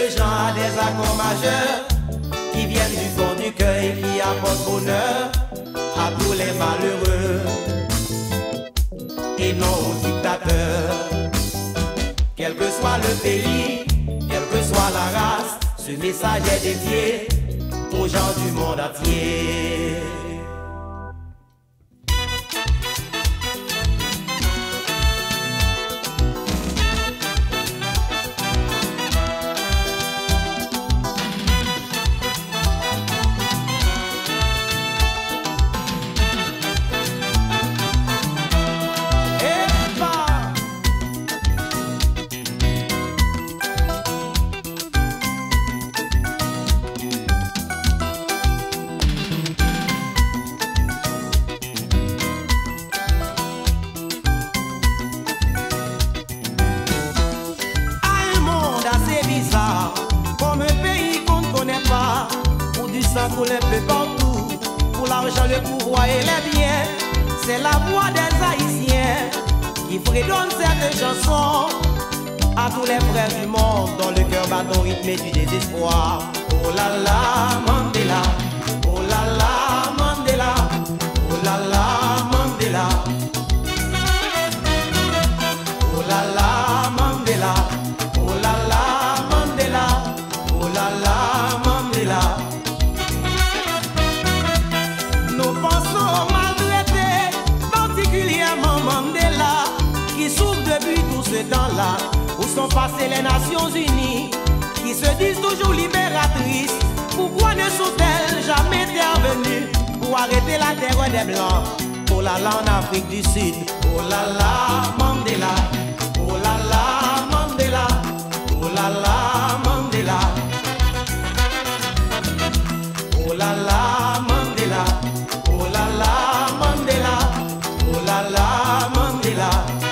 de gens à des accords majeurs qui viennent du fond du cœur et qui apportent bonheur à tous les malheureux et non aux dictateurs. Quel que soit le pays, quelle que soit la race, ce message est dédié aux gens du monde entier. Pour les peu partout, pour l'argent, le pouvoir et les biens, c'est la voix des Haïtiens qui fredonne cette chanson à tous les frères du monde dont le cœur bat au rythme du désespoir. Oh là là, Mandela, oh là là, Mandela, oh là là, Mandela, oh là là, Mandela, oh là là, Mandela, oh là là, Mandela. Nous pensons maltraiter, particulièrement Mandela, qui souffre depuis tout ce temps-là, où sont passées les Nations Unies, qui se disent toujours libératrices. Pourquoi ne sont-elles jamais intervenues pour arrêter la terreur des Blancs? Oh là là, en Afrique du Sud, oh là là, Mandela, oh là là, Mandela, oh là là, Mandela, oh là là, Mandela. Oh là là, Mandela, oh là là, Mandela.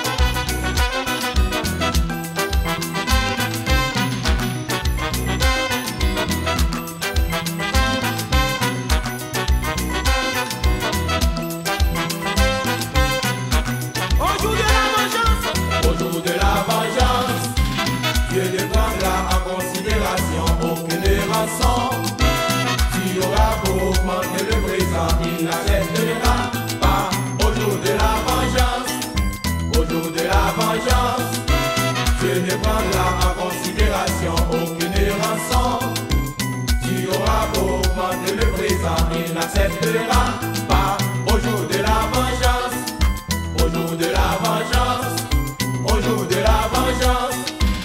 Au jour de la vengeance, au jour de la vengeance, Dieu ne prendra en considération aucune rançon. Tu auras beau augmenter le présent, il n'acceptera pas. Au jour de la vengeance, au jour de la vengeance, Dieu ne prendra en considération aucune rançon. Tu auras beau augmenter le présent, il n'acceptera pas. Au jour de la vengeance, au jour de la vengeance, au jour de la vengeance.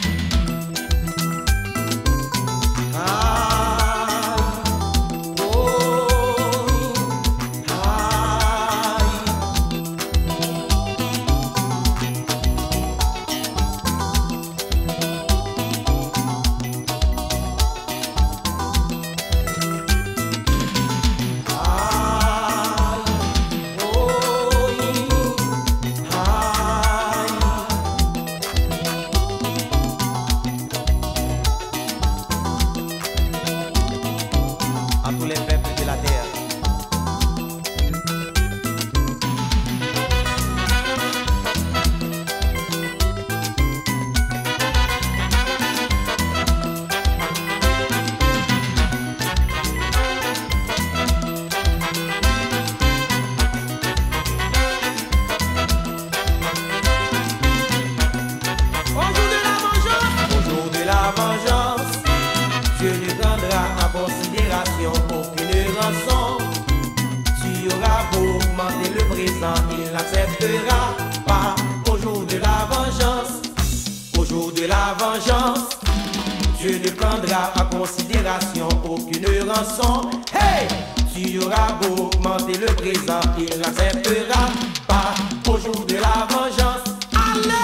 À tous les peuples de la terre. Au jour de la vengeance, Dieu ne prendra en considération aucune rançon. Tu auras beau augmenter le présent, il n'acceptera pas. Au jour de la vengeance, au jour de la vengeance, Dieu ne prendra en considération aucune rançon. Hey! Tu auras beau augmenter le présent, il n'acceptera pas. Au jour de la vengeance, allez!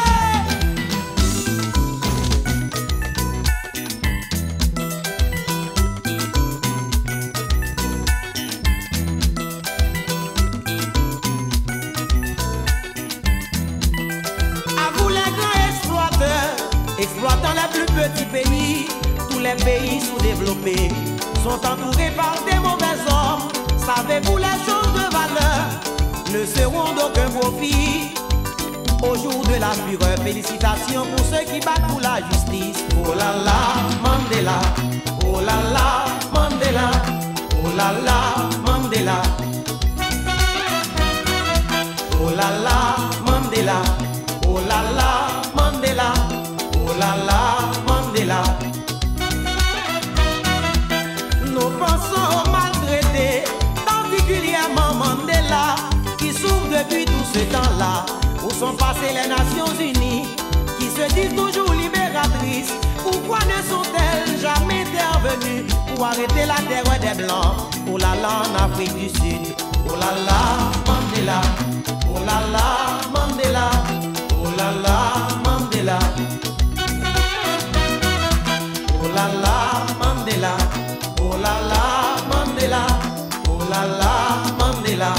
Exploitant les plus petits pays, tous les pays sous-développés sont entourés par des mauvais hommes. Savez-vous, les choses de valeur ne seront d'aucun profit Au jour de la fureur, félicitations pour ceux qui battent pour la justice. Oh là là, Mandela. Oh là là, Mandela. Oh là là, Mandela. Oh là là, Mandela. Oh là là, Mandela. Oh là là, Mandela. Nous pensons aux maltraités, particulièrement Mandela, qui souffre depuis tout ce temps-là. Où sont passées les Nations Unies, qui se disent toujours libératrices? Pourquoi ne sont-elles jamais intervenues pour arrêter la terreur des Blancs? Oh là là, en Afrique du Sud. Oh là là, Mandela. Oh là là, Mandela. Oh là là, Mandela. Oh là là, Mandela. Oh là là, Mandela. Oh là là, Mandela.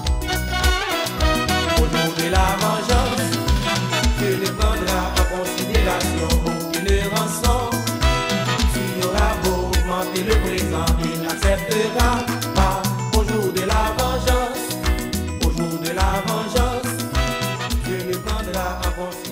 Au jour de la vengeance, Dieu ne prendra en considération aucune rançon. Tu auras beau augmenter le présent, il n'acceptera pas. Au jour de la vengeance, au jour de la vengeance, Dieu ne prendra en considération.